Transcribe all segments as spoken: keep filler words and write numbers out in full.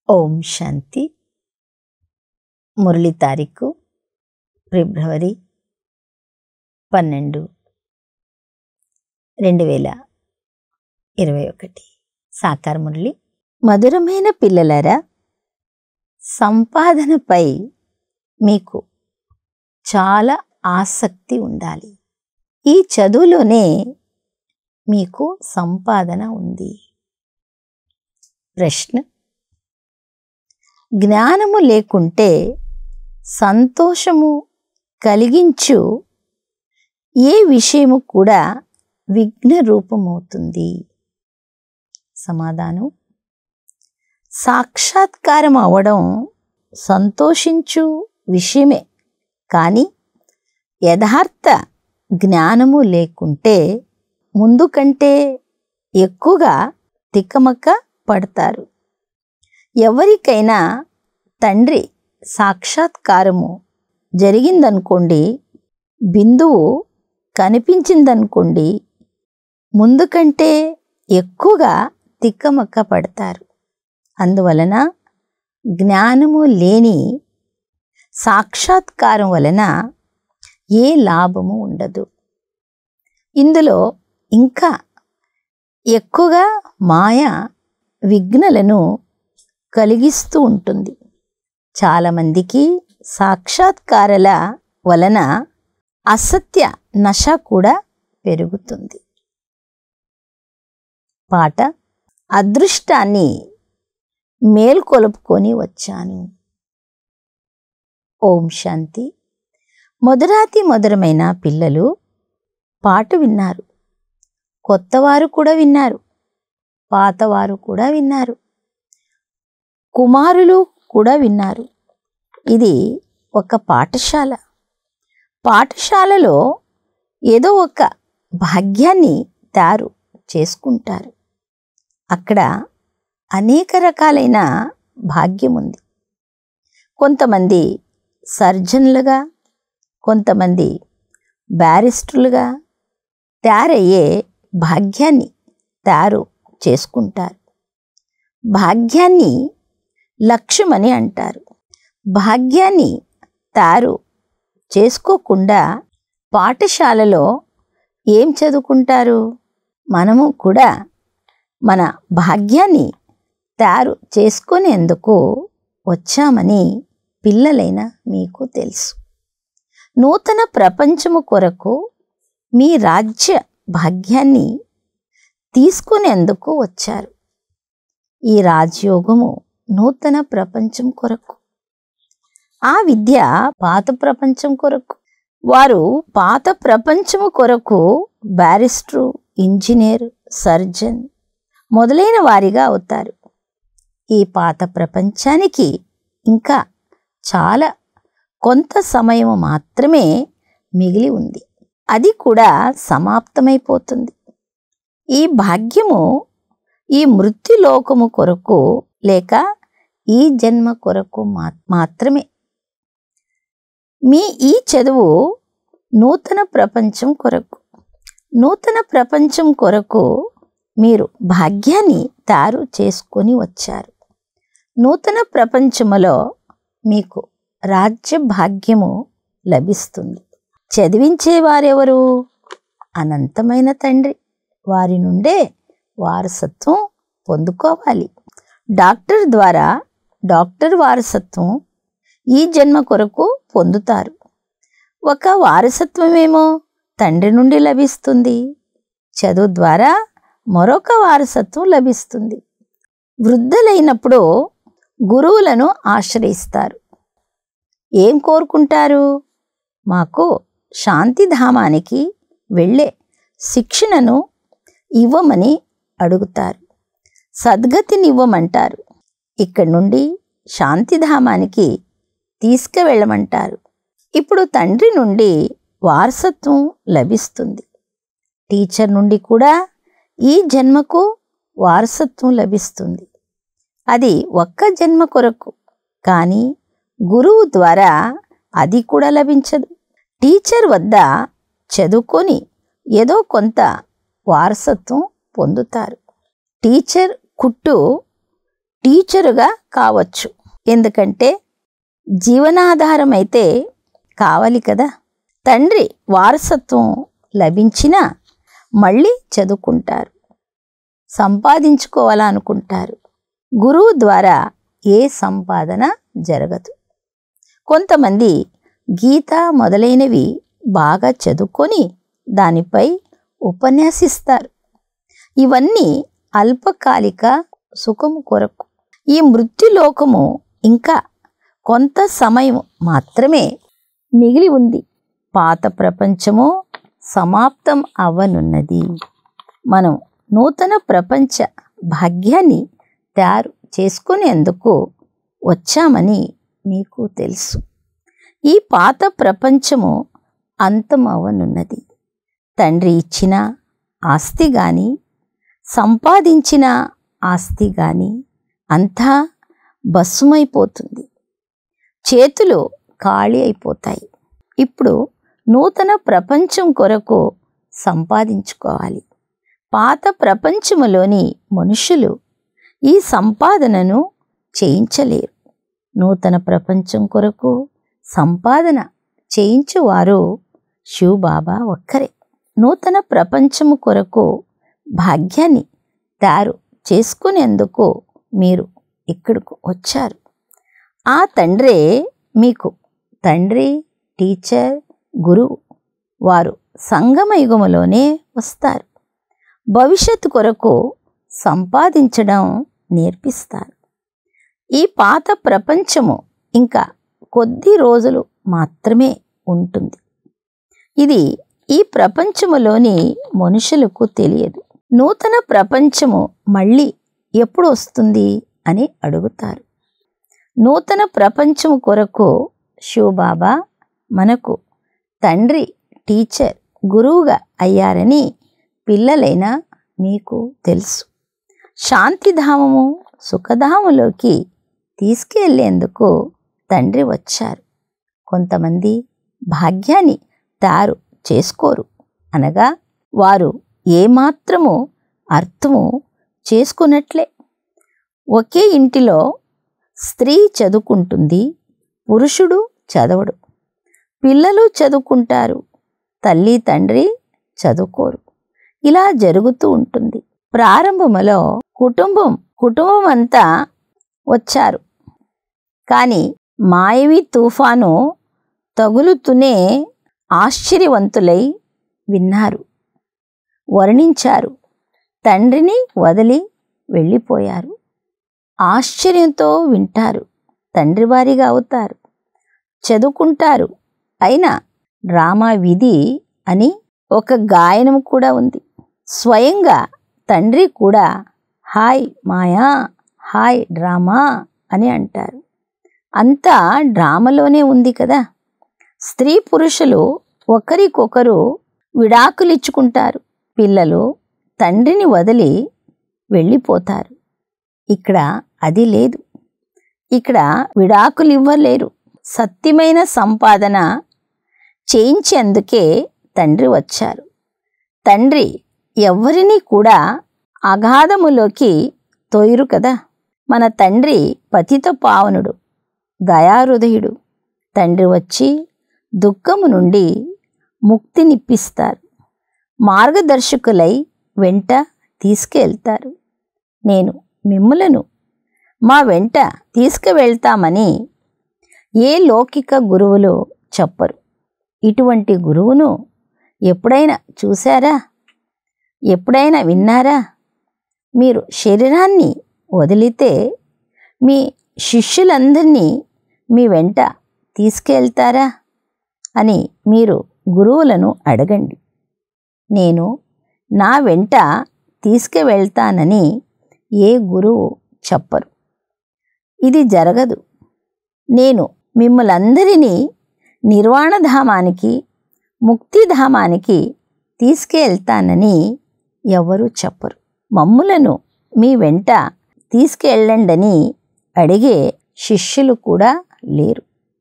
ఓం శాంతి. మురళి తారీఖు ఫిబ్రవరి పన్నెండు రెండు వేల ఇరవై ఒకటి. సాకార మురళి. మధురమైన పిల్లలారా, సంపాదనపై మీకు చాలా ఆసక్తి ఉండాలి. ఈ చదువులోనే మీకు సంపాదన ఉంది. ప్రశ్న: జ్ఞానము లేకుంటే సంతోషము కలిగించు ఏ విషయము కూడా విఘ్న రూపమవుతుంది. సమాధానం: సాక్షాత్కారం అవడం సంతోషించు విషయమే, కానీ యథార్థ జ్ఞానము లేకుంటే ముందు కంటే ఎక్కువగా తికమక పడతారు. ఎవరికైనా తండ్రి సాక్షాత్కారము జరిగిందనుకోండి, బిందువు కనిపించిందనుకోండి, ముందు కంటే ఎక్కువగా తిక్కమక్క పడతారు. అందువలన జ్ఞానము లేని సాక్షాత్కారం వలన ఏ లాభము ఉండదు. ఇందులో ఇంకా ఎక్కువగా మాయ విఘ్నలను కలిగిస్తూ ఉంటుంది. చాలామందికి సాక్షాత్కారాల వలన అసత్య నశ కూడా పెరుగుతుంది. పాట: అదృష్టాన్ని మేల్కొలుపుకొని వచ్చాను. ఓం శాంతి. మధురాతి మధురమైన పిల్లలు పాట విన్నారు. కొత్తవారు కూడా విన్నారు, పాతవారు కూడా విన్నారు, కుమారులు కూడా విన్నారు. ఇది ఒక పాఠశాల. పాఠశాలలో ఏదో ఒక భాగ్యాన్ని తయారు చేసుకుంటారు. అక్కడ అనేక రకాలైన భాగ్యం ఉంది. కొంతమంది సర్జన్లుగా, కొంతమంది బ్యారిస్టర్లుగా తయారయ్యే భాగ్యాన్ని తయారు చేసుకుంటారు. భాగ్యాన్ని లక్ష్యమని అంటారు. భాగ్యాన్ని తయారు చేసుకోకుండా పాఠశాలలో ఏం చదువుకుంటారు? మనము కూడా మన భాగ్యాన్ని తయారు చేసుకునేందుకు వచ్చామని పిల్లలైన మీకు తెలుసు. నూతన ప్రపంచము కొరకు మీ రాజ్య భాగ్యాన్ని తీసుకునేందుకు వచ్చారు. ఈ రాజయోగము నూతన ప్రపంచం కొరకు, ఆ విద్య పాత ప్రపంచం కొరకు. వారు పాత ప్రపంచము కొరకు బ్యారిస్టరు, ఇంజనీర్, సర్జన్ మొదలైన వారిగా అవుతారు. ఈ పాత ప్రపంచానికి ఇంకా చాలా కొంత సమయం మాత్రమే మిగిలి ఉంది. అది కూడా సమాప్తమైపోతుంది. ఈ భాగ్యము ఈ మృత్యులోకము కొరకు లేక ఈ జన్మ కొరకు మాత్రమే. మీ ఈ చదువు నూతన ప్రపంచం కొరకు. నూతన ప్రపంచం కొరకు మీరు భాగ్యాన్ని తయారు చేసుకొని వచ్చారు. నూతన ప్రపంచములో మీకు రాజ్య భాగ్యము లభిస్తుంది. చదివించేవారెవరు? అనంతమైన తండ్రి. వారి నుండే వారసత్వం పొందుకోవాలి. డాక్టర్ ద్వారా డాక్టర్ వారసత్వం ఈ జన్మ కొరకు పొందుతారు. ఒక వారసత్వమేమో తండ్రి నుండి లభిస్తుంది. చదువు ద్వారా మరొక వారసత్వం లభిస్తుంది. వృద్ధులైనప్పుడు గురువులను ఆశ్రయిస్తారు. ఏం కోరుకుంటారు? మాకు శాంతిధామానికి వెళ్ళే శిక్షణను ఇవ్వమని అడుగుతారు. సద్గతినివ్వమంటారు. ఇక్కడి నుండి శాంతిధామానికి తీసుకువెళ్ళమంటారు. ఇప్పుడు తండ్రి నుండి వారసత్వం లభిస్తుంది. టీచర్ నుండి కూడా ఈ జన్మకు వారసత్వం లభిస్తుంది. అది ఒక్క జన్మ కొరకు, కానీ గురువు ద్వారా అది కూడా లభించదు. టీచర్ వద్ద చదువుకొని ఏదో కొంత వారసత్వం పొందుతారు. టీచర్ కుట్టు టీచరుగా కావచ్చు. ఎందుకంటే జీవనాధారం అయితే కావాలి కదా. తండ్రి వారసత్వం లభించినా మళ్ళీ చదువుకుంటారు, సంపాదించుకోవాలనుకుంటారు. గురువు ద్వారా ఏ సంపాదన జరగదు. కొంతమంది గీత మొదలైనవి బాగా చదువుకొని దానిపై ఉపన్యాసిస్తారు. ఇవన్నీ అల్పకాలిక సుఖము కొరకు. ఈ మృత్యులోకము ఇంకా కొంత సమయం మాత్రమే మిగిలి ఉంది. పాత ప్రపంచము సమాప్తం అవ్వనున్నది. మనం నూతన ప్రపంచ భాగ్యాన్ని తయారు చేసుకునేందుకు వచ్చామని మీకు తెలుసు. ఈ పాత ప్రపంచము అంతమవ్వనున్నది. తండ్రి ఇచ్చిన ఆస్తి కానీ సంపాదించిన ఆస్తి కానీ అంతా భస్మైపోతుంది. చేతులు ఖాళీ అయిపోతాయి. ఇప్పుడు నూతన ప్రపంచం కొరకు సంపాదించుకోవాలి. పాత ప్రపంచములోని మనుషులు ఈ సంపాదనను చేయించలేరు. నూతన ప్రపంచం కొరకు సంపాదన చేయించువారు శివబాబా ఒక్కరే. నూతన ప్రపంచము కొరకు భాగ్యాన్ని తయారు చేసుకునేందుకు మీరు ఇక్కడకు వచ్చారు. ఆ తండ్రే మీకు తండ్రి, టీచర్, గురువు. వారు సంగమయుగములోనే వస్తారు. భవిష్యత్తు కొరకు సంపాదించడం నేర్పిస్తారు. ఈ పాత ప్రపంచము ఇంకా కొద్ది రోజులు మాత్రమే ఉంటుంది. ఇది ఈ ప్రపంచములోని మనుషులకు తెలియదు. నూతన ప్రపంచము మళ్ళీ ఎప్పుడు వస్తుంది అని అడుగుతారు. నూతన ప్రపంచము కొరకు శివబాబా మనకు తండ్రి, టీచర్, గురువుగా అయ్యారని పిల్లలైన మీకు తెలుసు. శాంతిధామము, సుఖధామలోకి తీసుకెళ్లేందుకు తండ్రి వచ్చారు. కొంతమంది భాగ్యాన్ని తయారు చేసుకోరు, అనగా వారు ఏమాత్రము అర్థము చేసుకున్నట్లే. ఒకే ఇంటిలో స్త్రీ చదువుకుంటుంది, పురుషుడు చదవడు. పిల్లలు చదువుకుంటారు, తల్లి తండ్రి చదువుకోరు. ఇలా జరుగుతూ ఉంటుంది. ప్రారంభములో కుటుంబం కుటుంబం అంతా వచ్చారు. కానీ మాయవి తుఫాను తగులుతూనే ఆశ్చర్యవంతులై విన్నారు, వర్ణించారు. తండ్రిని వదిలి వెళ్ళిపోయారు. ఆశ్చర్యంతో వింటారు, తండ్రి వారిగా అవుతారు, చదువుకుంటారు. అయినా డ్రామా విధి అని ఒక గాయనం కూడా ఉంది. స్వయంగా తండ్రి కూడా హాయ్ మాయా, హాయ్ డ్రామా అని అంటారు. అంతా డ్రామాలోనే ఉంది కదా. స్త్రీ పురుషులు ఒకరికొకరు విడాకులిచ్చుకుంటారు. పిల్లలు తండ్రిని వదిలి వెళ్ళిపోతారు. ఇక్కడ అది లేదు. ఇక్కడ విడాకులు ఇవ్వలేరు. సత్యమైన సంపాదన చేయించేందుకే తండ్రి వచ్చారు. తండ్రి ఎవరిని కూడా అగాధములోకి తోయరు కదా. మన తండ్రి పతిత పావనుడు, దయాహృదయుడు. తండ్రి వచ్చి దుఃఖము నుండి ముక్తినిప్పిస్తారు. మార్గదర్శకులై వెంట తీసుకెళ్తారు. నేను మిమ్ములను మా వెంట తీసుకువెళ్తామని ఏ లౌకిక గురువులు చెప్పరు. ఇటువంటి గురువును ఎప్పుడైనా చూశారా? ఎప్పుడైనా విన్నారా? మీరు శరీరాన్ని వదిలితే మీ శిష్యులందరినీ మీ వెంట తీసుకెళ్తారా అని మీరు గురువులను అడగండి. నేను నా వెంట తీసుకువెళ్తానని ఏ గురువు చెప్పరు. ఇది జరగదు. నేను మిమ్మలందరినీ నిర్వాణధామానికి, ముక్తిధామానికి తీసుకెళ్తానని ఎవరు చెప్పరు. మమ్ములను మీ వెంట తీసుకెళ్ళండని అడిగే శిష్యులు కూడా లేరు.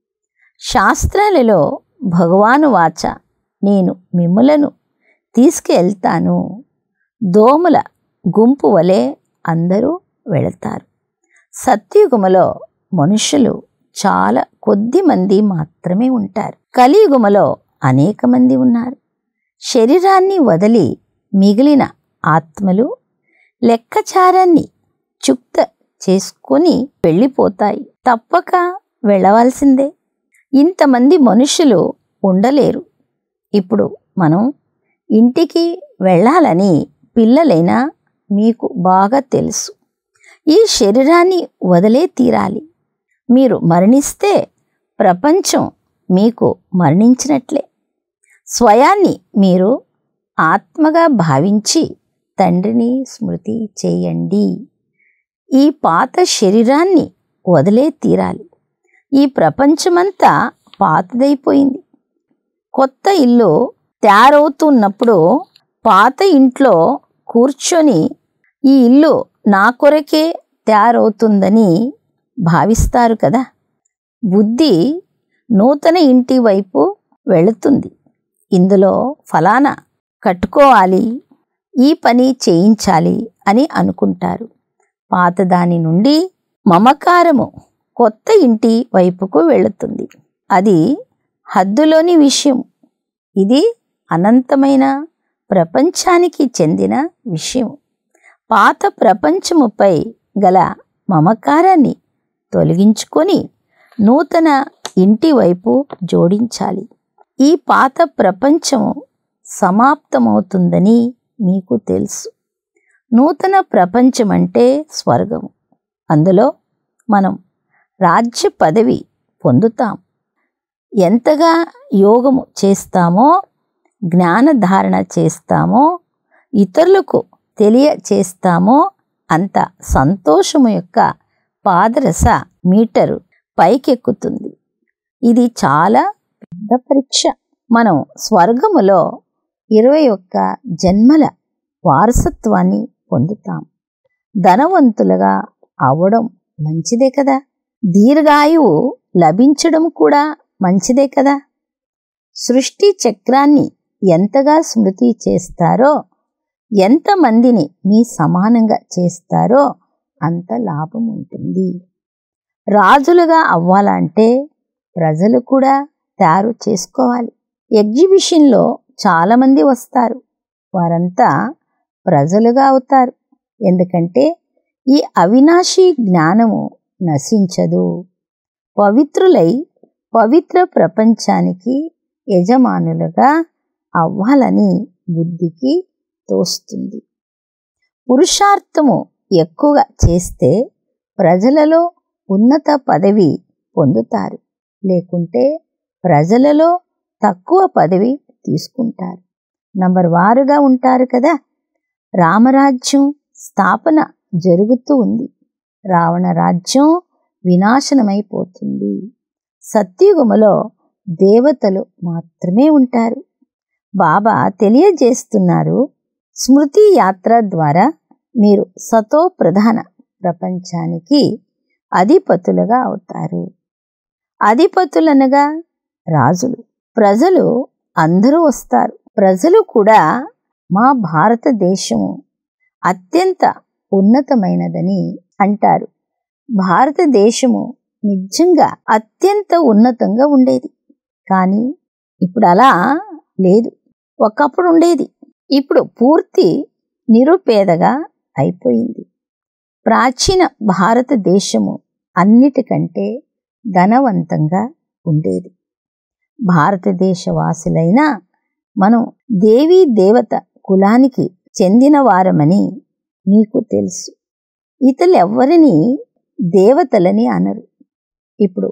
శాస్త్రాలలో భగవాను వాచ నేను మిమ్ములను తీసుకెళ్తాను. దోమల గుంపు వలె అందరూ వెళతారు. సత్యుగములో మనుషులు చాలా కొద్ది మంది మాత్రమే ఉంటారు. కలియుగములో అనేక మంది ఉన్నారు. శరీరాన్ని వదిలి మిగిలిన ఆత్మలు లెక్కచారాన్ని చుక్త చేసుకొని వెళ్ళిపోతాయి. తప్పక వెళ్ళవలసిందే. ఇంతమంది మనుషులు ఉండలేరు. ఇప్పుడు మనం ఇంటికి వెళ్ళాలని పిల్లలైనా మీకు బాగా తెలుసు. ఈ శరీరాన్ని వదిలే తీరాలి. మీరు మరణిస్తే ప్రపంచం మీకు మరణించినట్లే. స్వయాన్ని మీరు ఆత్మగా భావించి తండ్రిని స్మృతి చేయండి. ఈ పాత శరీరాన్ని వదిలే తీరాలి. ఈ ప్రపంచమంతా పాతదైపోయింది. కొత్త ఇల్లు తయారవుతున్నప్పుడు పాత ఇంట్లో కూర్చొని ఈ ఇల్లు నా కొరకే తయారవుతుందని భావిస్తారు కదా. బుద్ధి నూతన ఇంటి వైపు వెళుతుంది. ఇందులో ఫలానా కట్టుకోవాలి, ఈ పని చేయించాలి అని అనుకుంటారు. పాతదాని నుండి మమకారము కొత్త ఇంటి వైపుకు వెళుతుంది. అది హద్దులోని విషయం. ఇది అనంతమైన ప్రపంచానికి చెందిన విషయం. పాత ప్రపంచముపై గల మమకారాన్ని తొలగించుకొని నూతన ఇంటి వైపు జోడించాలి. ఈ పాత ప్రపంచము సమాప్తమవుతుందని మీకు తెలుసు. నూతన ప్రపంచం అంటే స్వర్గము. అందులో మనం రాజ్య పదవి పొందుతాం. ఎంతగా యోగము చేస్తామో, జ్ఞానధారణ చేస్తామో, ఇతరులకు తెలియచేస్తామో అంత సంతోషము యొక్క పాదరస మీటరు పైకెక్కుతుంది. ఇది చాలా పెద్ద పరీక్ష. మనం స్వర్గములో ఇరవై ఒక్క జన్మల వారసత్వాన్ని పొందుతాం. ధనవంతులుగా అవడం మంచిదే కదా. దీర్ఘాయువు లభించడం కూడా మంచిదే కదా. సృష్టి చక్రాన్ని ఎంతగా స్మృతి చేస్తారో, ఎంతమందిని మీ సమానంగా చేస్తారో అంత లాభం ఉంటుంది. రాజులుగా అవ్వాలంటే ప్రజలు కూడా తయారు చేసుకోవాలి. ఎగ్జిబిషన్లో చాలామంది వస్తారు. వారంతా ప్రజలుగా అవుతారు. ఎందుకంటే ఈ అవినాశి జ్ఞానము నశించదు. పవిత్రులై పవిత్ర ప్రపంచానికి యజమానులుగా అవ్వాలని బుద్ధికి తోస్తుంది. పురుషార్థము ఎక్కువగా చేస్తే ప్రజలలో ఉన్నత పదవి పొందుతారు. లేకుంటే ప్రజలలో తక్కువ పదవి తీసుకుంటారు. నంబర్ వారుగా ఉంటారు కదా. రామరాజ్యం స్థాపన జరుగుతూ ఉంది. రావణ రాజ్యం వినాశనమైపోతుంది. సత్యుగములో దేవతలు మాత్రమే ఉంటారు. బాబా తెలియజేస్తున్నారు, స్మృతి యాత్ర ద్వారా మీరు సతో ప్రధాన ప్రపంచానికి అధిపతులుగా అవుతారు. అధిపతులనగా రాజులు. ప్రజలు అందరూ వస్తారు. ప్రజలు కూడా మా భారతదేశము అత్యంత ఉన్నతమైనదని అంటారు. భారతదేశము నిజంగా అత్యంత ఉన్నతంగా ఉండేది. కానీ ఇప్పుడు అలా లేదు. ఒకప్పుడు ఉండేది. ఇప్పుడు పూర్తి నిరుపేదగా అయిపోయింది. ప్రాచీన భారతదేశము అన్నిటికంటే ధనవంతంగా ఉండేది. భారతదేశ వాసులైన మనం దేవీ దేవత కులానికి చెందిన వారమని మీకు తెలుసు. ఇతరులెవ్వరిని దేవతలని అనరు. ఇప్పుడు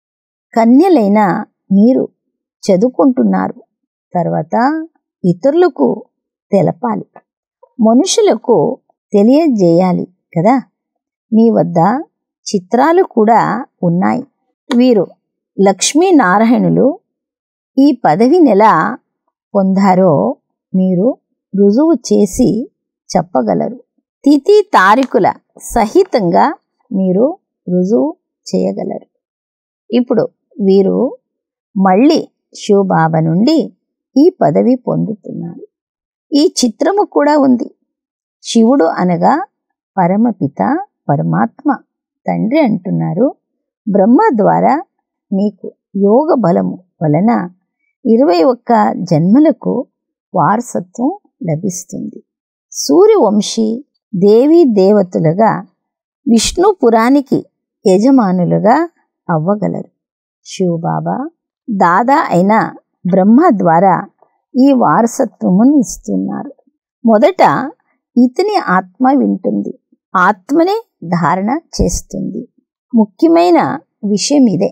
కన్యలైన మీరు చదువుకుంటున్నారు. తర్వాత ఇతరులకు తెలపాలి, మనుషులకు తెలియజేయాలి కదా. మీ వద్ద చిత్రాలు కూడా ఉన్నాయి. వీరు లక్ష్మీనారాయణులు ఈ పదవిని ఎలా పొందారో మీరు రుజువు చేసి చెప్పగలరు. తిథి తారీఖుల సహితంగా మీరు రుజువు చేయగలరు. ఇప్పుడు వీరు మళ్ళీ శివబాబా నుండి ఈ పదవి పొందుతున్నారు. ఈ చిత్రము కూడా ఉంది. శివుడు అనగా పరమపిత పరమాత్మ తండ్రి అంటున్నారు, బ్రహ్మ ద్వారా మీకు యోగ బలము వలన ఇరవై ఒక్క జన్మలకు వారసత్వం లభిస్తుంది. సూర్యవంశీ దేవీ దేవతలుగా విష్ణుపురానికి యజమానులుగా అవ్వగలరు. శివబాబా దాదా అయిన బ్రహ్మ ద్వారా ఈ వారసత్వమును ఇస్తున్నారు. మొదట ఇతని ఆత్మ వింటుంది, ఆత్మనే ధారణ చేస్తుంది. ముఖ్యమైన విషయం ఇదే.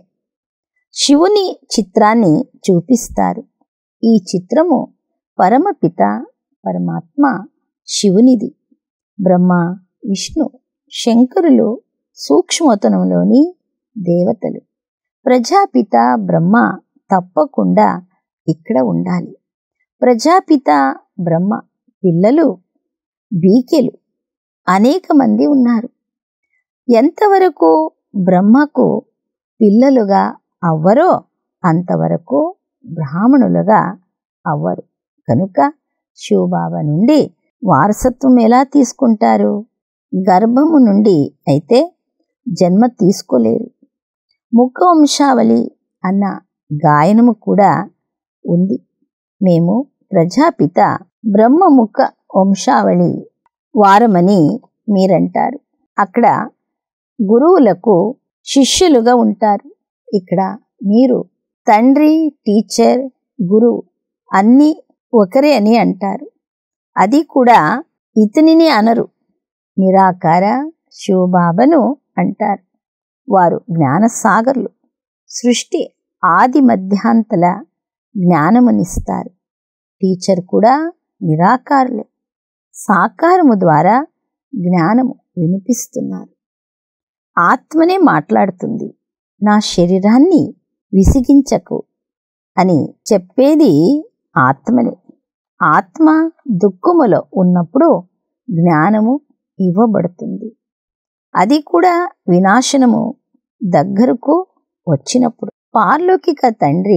శివుని చిత్రాన్ని చూపిస్తారు. ఈ చిత్రము పరమపిత పరమాత్మ శివునిది. బ్రహ్మ, విష్ణు, శంకరులు సూక్ష్మతనంలోని దేవతలు. ప్రజాపిత బ్రహ్మ తప్పకుండా ఇక్కడ ఉండాలి. ప్రజాపిత బ్రహ్మ పిల్లలు బీకెలు అనేక మంది ఉన్నారు. ఎంతవరకు బ్రహ్మకు పిల్లలుగా అవ్వరో అంతవరకు బ్రాహ్మణులుగా అవ్వరు. కనుక శివబాబా నుండి వారసత్వం ఎలా తీసుకుంటారు? గర్భము నుండి అయితే జన్మ తీసుకోలేరు. ముఖ వంశావళి అన్న గాయనము కూడా ఉంది. మేము ప్రజాపిత బ్రహ్మముఖ వంశావళి వారమని మీరంటారు. అక్కడ గురువులకు శిష్యులుగా ఉంటారు. ఇక్కడ మీరు తండ్రి, టీచర్, గురువు అన్నీ ఒకరే అని అంటారు. అది కూడా ఇతనిని అనరు, నిరాకార శివబాబాను అంటారు. వారు జ్ఞానసాగర్లు. సృష్టి ఆది మధ్యాంతల జ్ఞానమునిస్తారు. టీచర్ కూడా నిరాకారులే. సాకారము ద్వారా జ్ఞానము వినిపిస్తున్నారు. ఆత్మనే మాట్లాడుతుంది, నా శరీరాన్ని విసిగించకు అని చెప్పేది ఆత్మనే. ఆత్మ దుఃఖములో ఉన్నప్పుడు జ్ఞానము ఇవ్వబడుతుంది. అది కూడా వినాశనము దగ్గరకు వచ్చినప్పుడు. పారలౌకిక తండ్రి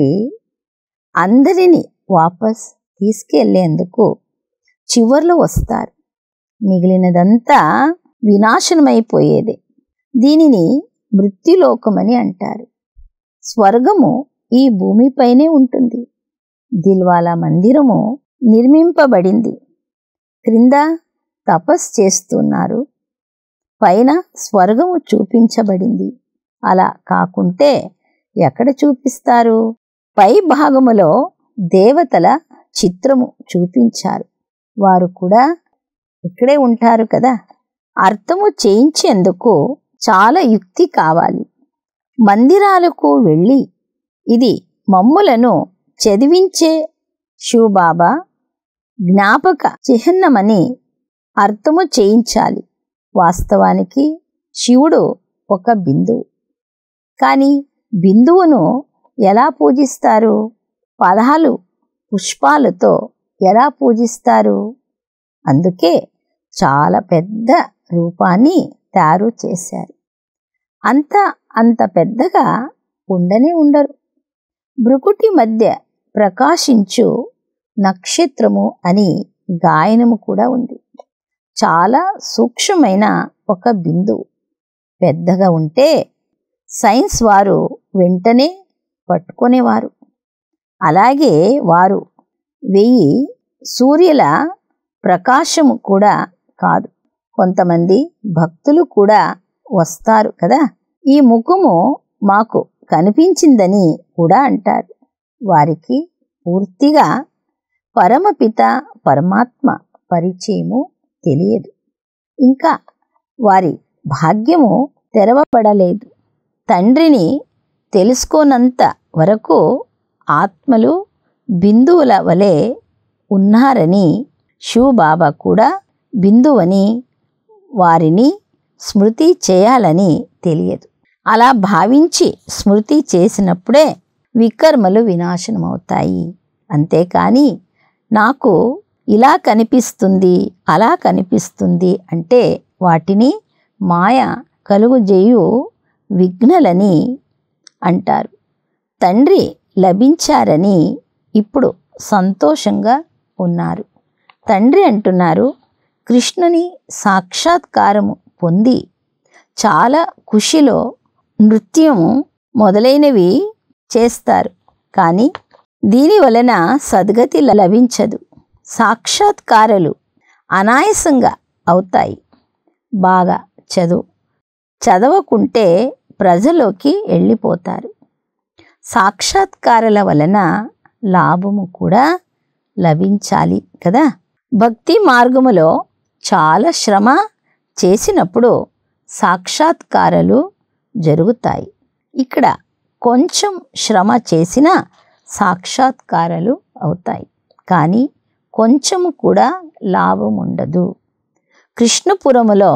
అందరినీ వాపస్ తీసుకెళ్లేందుకు చివర్లో వస్తారు. మిగిలినదంతా వినాశనమైపోయేదే. దీనిని మృత్యులోకమని అంటారు. స్వర్గము ఈ భూమిపైనే ఉంటుంది. దిల్వాలా మందిరము నిర్మింపబడింది. క్రింద తపస్ చేస్తున్నారు, పైన స్వర్గము చూపించబడింది. అలా కాకుంటే ఎక్కడ చూపిస్తారు? పై భాగములో దేవతల చిత్రము చూపించారు. వారు కూడా ఇక్కడే ఉంటారు కదా. అర్థము చేయించేందుకు చాలా యుక్తి కావాలి. మందిరాలకు వెళ్ళి ఇది మమ్ములను చదివించే శివబాబా జ్ఞాపక చిహ్నమని అర్థము చేయించాలి. వాస్తవానికి శివుడు ఒక బిందువు. కానీ బిందువును ఎలా పూజిస్తారు? పదహాలు పుష్పాలతో ఎలా పూజిస్తారు? అందుకే చాలా పెద్ద రూపాన్ని తయారు చేశారు. అంత అంత పెద్దగా ఉండనే ఉండరు. భృకుటి మధ్య ప్రకాశించు నక్షత్రము అని గాయనము కూడా ఉంది. చాలా సూక్ష్మమైన ఒక బిందువు. పెద్దగా ఉంటే సైన్స్ వారు వెంటనే పట్టుకునేవారు. అలాగే వారు వెయ్యి సూర్యుల ప్రకాశము కూడా కాదు. కొంతమంది భక్తులు కూడా వస్తారు కదా, ఈ ముఖము మాకు కనిపించిందని కూడా అంటారు. వారికి పూర్తిగా పరమపిత పరమాత్మ పరిచయము తెలియదు. ఇంకా వారి భాగ్యము తెరవబడలేదు. తండ్రిని తెలుసుకోనంత వరకు ఆత్మలు బిందువుల వలె ఉన్నారని, శివబాబా కూడా బిందువని వారిని స్మృతి చేయాలని తెలియదు. అలా భావించి స్మృతి చేసినప్పుడే వికర్మలు వినాశనమవుతాయి. అంతేకాని నాకు ఇలా కనిపిస్తుంది, అలా కనిపిస్తుంది అంటే వాటిని మాయ కలుగుజేయు విఘ్నలని అంటారు. తండ్రి లభించారని ఇప్పుడు సంతోషంగా ఉన్నారు. తండ్రి అంటున్నారు, కృష్ణుని సాక్షాత్కారము పొంది చాలా ఖుషిలో నృత్యము మొదలైనవి చేస్తారు. కానీ దీని వలన సద్గతి లభించదు. సాక్షాత్కారాలు అనాయాసంగా అవుతాయి. బాగా చదువు చదవకుంటే ప్రజలోకి వెళ్ళిపోతారు. సాక్షాత్కారాల వలన లాభము కూడా లభించాలి కదా. భక్తి మార్గములో చాలా శ్రమ చేసినప్పుడు సాక్షాత్కారాలు జరుగుతాయి. ఇక్కడ కొంచెం శ్రమ చేసిన సాక్షాత్కారాలు అవుతాయి. కానీ కొంచెము కూడా లాభం ఉండదు. కృష్ణపురములో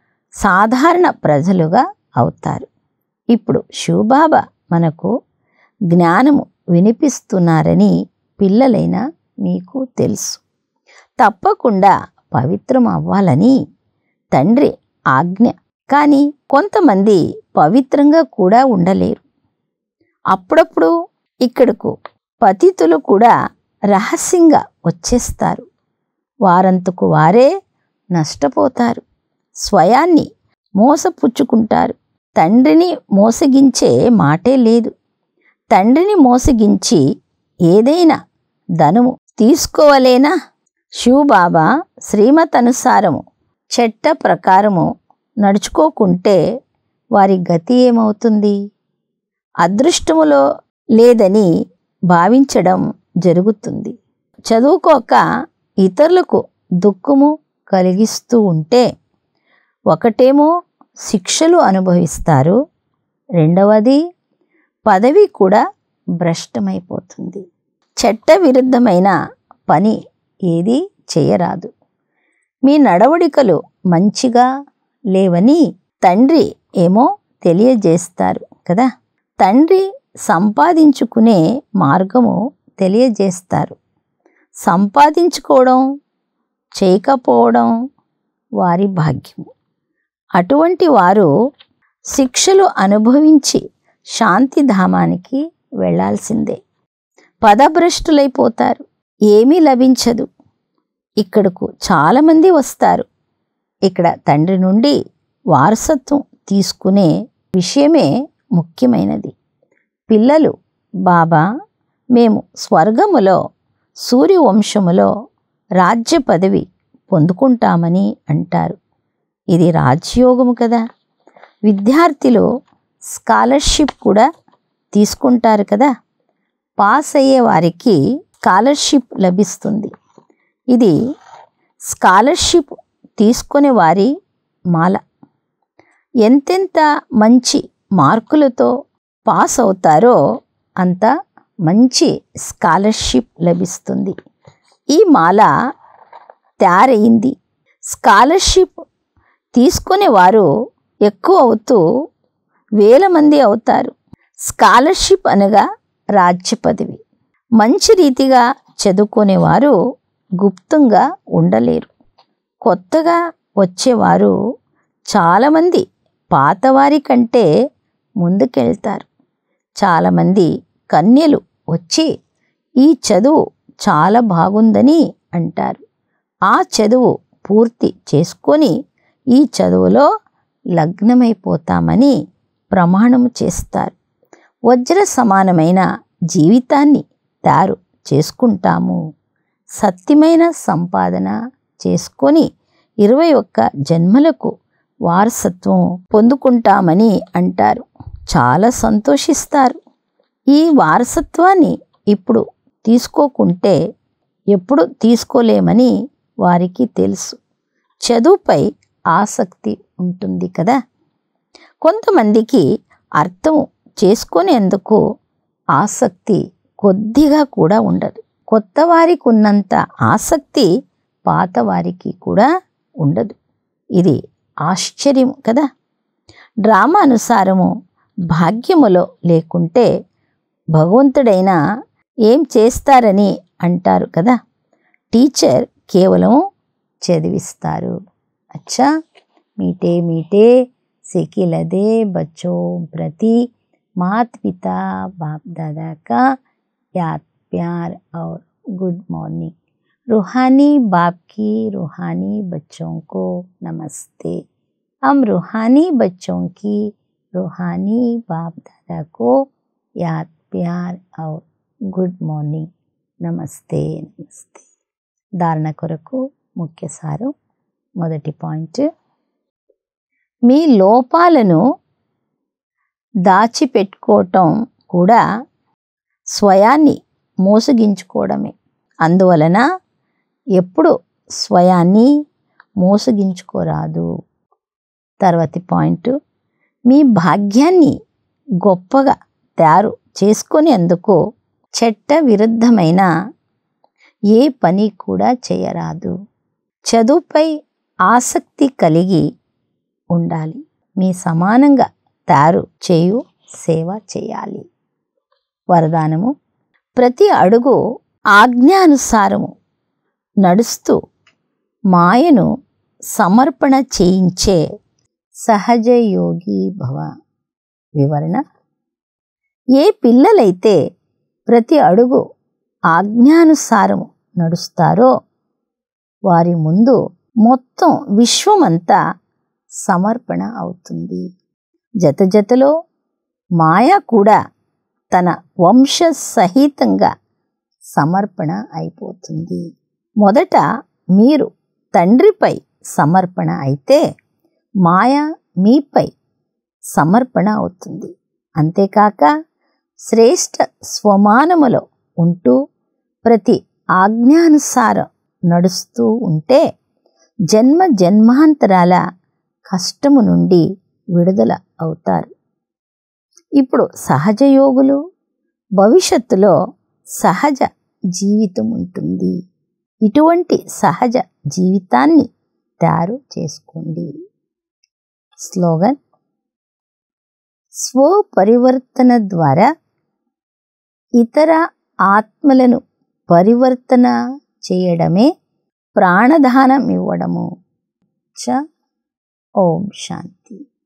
సాధారణ ప్రజలుగా అవుతారు. ఇప్పుడు శివబాబా మనకు జ్ఞానము వినిపిస్తున్నారని పిల్లలైన మీకు తెలుసు. తప్పకుండా పవిత్రం అవ్వాలని తండ్రి ఆజ్ఞ. కానీ కొంతమంది పవిత్రంగా కూడా ఉండలేరు. అప్పుడప్పుడు ఇక్కడకు పతితులు కూడా రహస్యంగా వచ్చేస్తారు. వారంతకు వారే నష్టపోతారు. స్వయాన్ని మోసపుచ్చుకుంటారు. తండ్రిని మోసగించే మాటే లేదు. తండ్రిని మోసగించి ఏదైనా ధనము తీసుకోవలేనా? శివబాబా శ్రీమతనుసారము చట్ట ప్రకారము నడుచుకోకుంటే వారి గతి ఏమవుతుంది? అదృష్టములో లేదని భావించడం జరుగుతుంది. చదువుకోక ఇతరులకు దుఃఖము కలిగిస్తూ ఉంటే ఒకటేమో శిక్షలు అనుభవిస్తారు, రెండవది పదవి కూడా భ్రష్టమైపోతుంది. చట్ట విరుద్ధమైన పని ఏది చేయరాదు. మీ నడవడికలు మంచిగా లేవని తండ్రి ఏమో తెలియజేస్తారు కదా. తండ్రి సంపాదించుకునే మార్గము తెలియజేస్తారు. సంపాదించుకోవడం చేయకపోవడం వారి భాగ్యము. అటువంటి వారు శిక్షలు అనుభవించి శాంతిధామానికి వెళ్ళాల్సిందే. పదభ్రష్టులైపోతారు. ఏమీ లభించదు. ఇక్కడకు చాలామంది వస్తారు. ఇక్కడ తండ్రి నుండి వారసత్వం తీసుకునే విషయమే ముఖ్యమైనది. పిల్లలు, బాబా మేము స్వర్గములో సూర్యవంశములో రాజ్య పదవి పొందుకుంటామని అంటారు. ఇది రాజ్యోగము కదా. విద్యార్థులు స్కాలర్షిప్ కూడా తీసుకుంటారు కదా. పాస్ అయ్యే వారికి స్కాలర్షిప్ లభిస్తుంది. ఇది స్కాలర్షిప్ తీసుకునే వారి మాల. ఎంతెంత మంచి మార్కులతో పాస్ అవుతారో అంత మంచి స్కాలర్షిప్ లభిస్తుంది. ఈ మాల తయారైంది. స్కాలర్షిప్ తీసుకునేవారు ఎక్కువ అవుతూ వేల మంది అవుతారు. స్కాలర్షిప్ అనగా రాజ్య పదవి. మంచి రీతిగా చదువుకునేవారు గుప్తంగా ఉండలేరు. కొత్తగా వచ్చేవారు చాలామంది పాతవారి కంటే ముందుకెళ్తారు. చాలామంది కన్యలు వచ్చి ఈ చదువు చాలా బాగుందని అంటారు. ఆ చదువు పూర్తి చేసుకొని ఈ చదువులో లగ్నమైపోతామని ప్రమాణము చేస్తారు. వజ్ర సమానమైన జీవితాన్ని తయారు చేసుకుంటాము. సత్యమైన సంపాదన చేసుకొని ఇరవై ఒక్క జన్మలకు వారసత్వం పొందుకుంటామని అంటారు. చాలా సంతోషిస్తారు. ఈ వారసత్వాన్ని ఇప్పుడు తీసుకోకుంటే ఎప్పుడు తీసుకోలేమని వారికి తెలుసు. చదువుపై ఆసక్తి ఉంటుంది కదా. కొంతమందికి అర్థం చేసుకునేందుకు ఆసక్తి కొద్దిగా కూడా ఉండదు. కొత్త వారికి ఉన్నంత ఆసక్తి పాత వారికి కూడా ఉండదు. ఇది ఆశ్చర్యం కదా. డ్రామా అనుసారము భాగ్యములో లేకుంటే భగవంతుడైనా ఏం చేస్తారని అంటారు కదా. టీచర్ కేవలం చదివిస్తారు. అచ్చా మీటే మీటే సికిలదే బచ్చో ప్రతి मात पिता बाप दादा का याद प्यार और गुड मॉर्निंग. रूहानी बाप की रूहानी बच्चों को नमस्ते. हम रूहानी बच्चों की रूहानी बाप दादा को याद प्यार और गुड మార్నింగ్ నమస్తే నమస్తే. ధారణ కొరకు ముఖ్య సారం. మొదటి పాయింట్, మీ లోపాలను దాచిపెట్టుకోవటం కూడా స్వయాన్ని మోసగించుకోవడమే. అందువలన ఎప్పుడు స్వయాన్ని మోసగించుకోరాదు. తర్వాతి పాయింట్, మీ భాగ్యాన్ని గొప్పగా తయారు చేసుకునేందుకు చట్ట విరుద్ధమైన ఏ పని కూడా చేయరాదు. చదువుపై ఆసక్తి కలిగి ఉండాలి. మీ సమానంగా తయారు చేయు సేవ చేయాలి. వరదానము, ప్రతి అడుగు ఆజ్ఞానుసారము నడుస్తూ మాయను సమర్పణ చేయించే సహజయోగి భవ. వివరణ, ఏ పిల్లలైతే ప్రతి అడుగు ఆజ్ఞానుసారము నడుస్తారో వారి ముందు మొత్తం విశ్వమంతా సమర్పణ అవుతుంది. జత జతలో మాయ కూడా తన వంశ సహితంగా సమర్పణ అయిపోతుంది. మొదట మీరు తండ్రిపై సమర్పణ అయితే మాయ మీపై సమర్పణ అవుతుంది. అంతేకాక శ్రేష్ఠ స్వమానములో ఉంటూ ప్రతి ఆజ్ఞానుసారం నడుస్తూ ఉంటే జన్మ జన్మాంతరాల కష్టము నుండి విడుదల అవుతారు. ఇప్పుడు సహజయోగులు, భవిష్యత్తులో సహజ జీవితం ఉంటుంది. ఇటువంటి సహజ జీవితాన్ని తయారు చేసుకోండి. స్లోగన్, స్వపరివర్తన ద్వారా ఇతర ఆత్మలను పరివర్తన చేయడమే ప్రాణదానం ఇవ్వడము. చ ఓం శాంతి.